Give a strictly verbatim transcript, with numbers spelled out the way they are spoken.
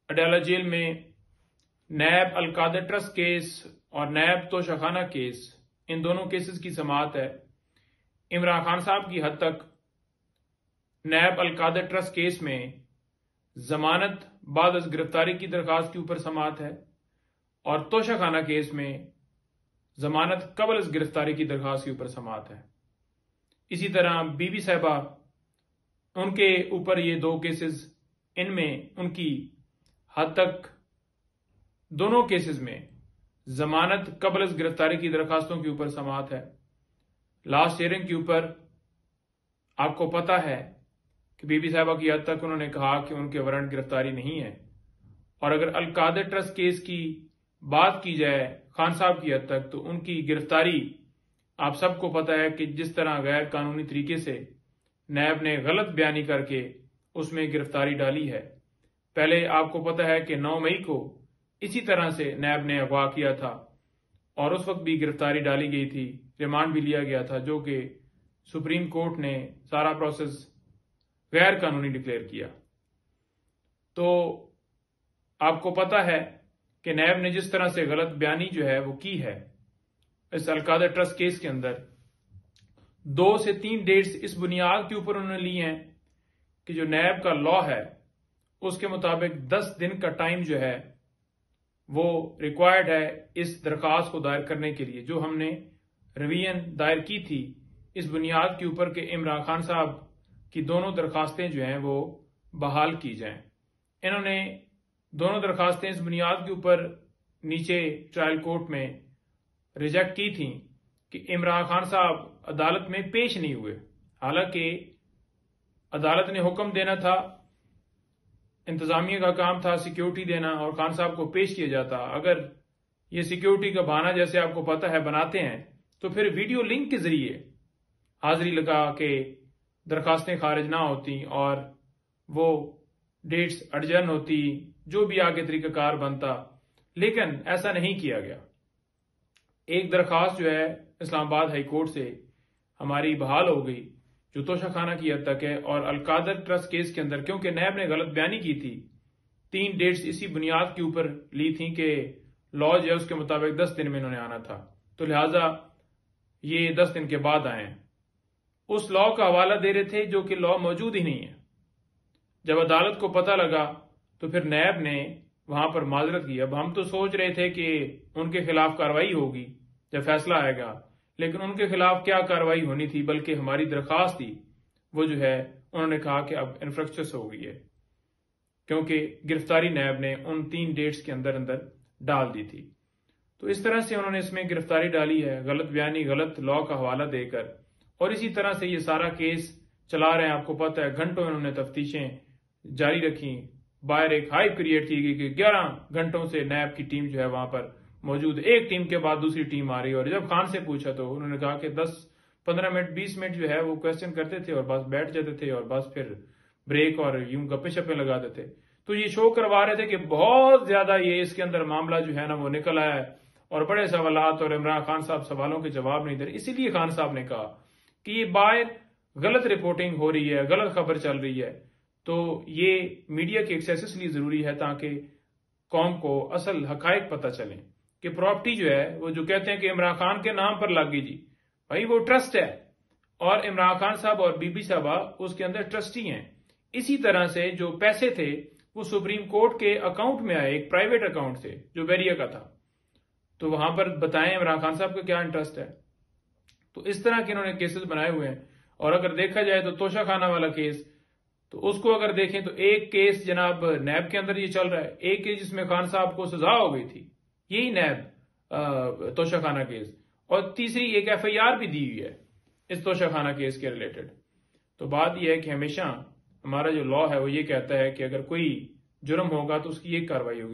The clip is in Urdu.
اڈیالہ جیل میں نیب القادر ٹرسٹ کیس اور نیب توشہ خانہ کیس، ان دونوں کیسز کی سماعت ہے۔ عمران خان صاحب کی حد تک نیب القادر ٹرسٹ کیس میں ضمانت بعد از گرفتاری کی درخواست کے اوپر سماعت ہے، اور توشہ خانہ کیس میں ضمانت قبل از گرفتاری کی درخواست کے اوپر سماعت ہے۔ اسی طرح بی بی صاحبہ، ان کے اوپر یہ دو کیسز، ان میں ان کی حد تک دونوں کیسز میں ضمانت قبل از گرفتاری کی درخواستوں کے اوپر سماعت ہے۔ لاسٹ ہیئرنگ کے اوپر آپ کو پتہ ہے کہ بی بی صاحبہ کی حد تک انہوں نے کہا کہ ان کے وارنٹ گرفتاری نہیں ہے، اور اگر القادر ٹرسٹ کیس کی بات کی جائے خان صاحب کی حد تک تو ان کی گرفتاری آپ سب کو پتہ ہے کہ جس طرح غیر قانونی طریقے سے نیب نے غلط بیانی کر کے اس میں گرفتاری ڈالی ہے۔ پہلے آپ کو پتہ ہے کہ نو مئی کو اسی طرح سے نیب نے اغوا کیا تھا، اور اس وقت بھی گرفتاری ڈالی گئی تھی، ریمانڈ بھی لیا گیا تھا، جو کہ سپریم کورٹ نے سارا پروسیس غیر قانونی ڈکلیئر کیا۔ تو آپ کو پتہ ہے کہ نیب نے جس طرح سے غلط بیانی جو ہے وہ کی ہے اس القادر ٹرسٹ کیس کے اندر، دو سے تین ڈیٹس اس بنیاد کے اوپر انہوں نے لی ہیں کہ جو نیب کا لا ہے اس کے مطابق دس دن کا ٹائم جو ہے وہ ریکوائرڈ ہے اس درخواست کو دائر کرنے کے لیے، جو ہم نے ریویژن دائر کی تھی اس بنیاد کے اوپر کہ عمران خان صاحب کی دونوں درخواستیں جو ہیں وہ بحال کی جائیں۔ انہوں نے دونوں درخواستیں اس بنیاد کے اوپر نیچے ٹرائل کورٹ میں ریجیکٹ کی تھیں کہ عمران خان صاحب عدالت میں پیش نہیں ہوئے، حالانکہ عدالت نے حکم دینا تھا، انتظامیہ کا کام تھا سیکیورٹی دینا، اور خان صاحب کو پیش کیا جاتا۔ اگر یہ سیکیورٹی کا بہانہ جیسے آپ کو پتہ ہے بناتے ہیں تو پھر ویڈیو لنک کے ذریعے حاضری لگا کے درخواستیں خارج نہ ہوتی اور وہ ڈیٹس اڈجرن ہوتی، جو بھی آگے طریقہ کار بنتا، لیکن ایسا نہیں کیا گیا۔ ایک درخواست جو ہے اسلام آباد ہائی کورٹ سے ہماری بحال ہو گئی جو توشہ خانہ کی حد تک ہے، اور القادر ٹرسٹ کیس کے اندر کیونکہ نیب نے غلط بیانی کی تھی، تین ڈیٹس اسی بنیاد کے اوپر لی تھیں کہ لا جو ہے اس کے مطابق دس دن میں انہوں نے آنا تھا، تو لہٰذا یہ دس دن کے بعد آئے ہیں۔ اس لا کا حوالہ دے رہے تھے جو کہ لا موجود ہی نہیں ہے۔ جب عدالت کو پتہ لگا تو پھر نیب نے وہاں پر معذرت کی۔ اب ہم تو سوچ رہے تھے کہ ان کے خلاف کارروائی ہوگی جب فیصلہ آئے گا، لیکن ان کے خلاف کیا کارروائی ہونی تھی، بلکہ ہماری درخواست تھی وہ جو ہے انہوں نے کہا کہ اب انفرکچس ہو گئی ہے، کیونکہ گرفتاری نیب نے ان تین ڈیٹس کے اندر اندر ڈال دی تھی۔ تو اس طرح سے انہوں نے اس میں گرفتاری ڈالی ہے، غلط بیانی، غلط لا کا حوالہ دے کر، اور اسی طرح سے یہ سارا کیس چلا رہے ہیں۔ آپ کو پتہ ہے گھنٹوں انہوں نے تفتیشیں جاری رکھی، باہر ایک ہائپ کریٹ کی گئی کہ گیارہ گھنٹوں سے نیب کی ٹیم جو ہے وہاں پر موجود، ایک ٹیم کے بعد دوسری ٹیم آ رہی ہے، اور جب خان سے پوچھا تو انہوں نے کہا کہ دس پندرہ منٹ بیس منٹ جو ہے وہ کوشچن کرتے تھے اور بس بیٹھ جاتے تھے، اور بس پھر بریک اور یوں گپے شپے لگا دیتے۔ تو یہ شو کروا رہے تھے کہ بہت زیادہ یہ اس کے اندر معاملہ جو ہے نا وہ نکل آیا ہے، اور بڑے سوالات، اور عمران خان صاحب سوالوں کے جواب نہیں دے رہے۔ اسی لیے خان صاحب نے کہا کہ یہ باہر غلط رپورٹنگ ہو رہی ہے، غلط خبر چل رہی ہے، تو یہ میڈیا کی ایکسیس اس لیے ضروری ہے تاکہ قوم کو اصل حقائق پتہ چلیں کہ پراپرٹی جو ہے وہ جو کہتے ہیں کہ عمران خان کے نام پر لگ گئی، جی بھائی وہ ٹرسٹ ہے، اور عمران خان صاحب اور بی بی صاحبہ اس کے اندر ٹرسٹی ہیں۔ اسی طرح سے جو پیسے تھے وہ سپریم کورٹ کے اکاؤنٹ میں آئے، ایک پرائیویٹ اکاؤنٹ سے جو بیریا کا تھا، تو وہاں پر بتائیں عمران خان صاحب کا کیا انٹرسٹ ہے۔ تو اس طرح کے انہوں نے کیسز بنائے ہوئے ہیں، اور اگر دیکھا جائے تو توشہ خانہ والا کیس، تو اس کو اگر دیکھیں تو ایک کیس جناب نیب کے اندر یہ چل رہا ہے، ایک کیس جس میں خان صاحب کو سزا ہو گئی تھی، یہی نیب توشہ خانہ کیس، اور تیسری ایک ایف آئی آر بھی دی ہوئی ہے اس توشہ خانہ کیس کے ریلیٹڈ۔ تو بات یہ ہے کہ ہمیشہ ہمارا جو لا ہے وہ یہ کہتا ہے کہ اگر کوئی جرم ہوگا تو اس کی ایک کارروائی ہوگی۔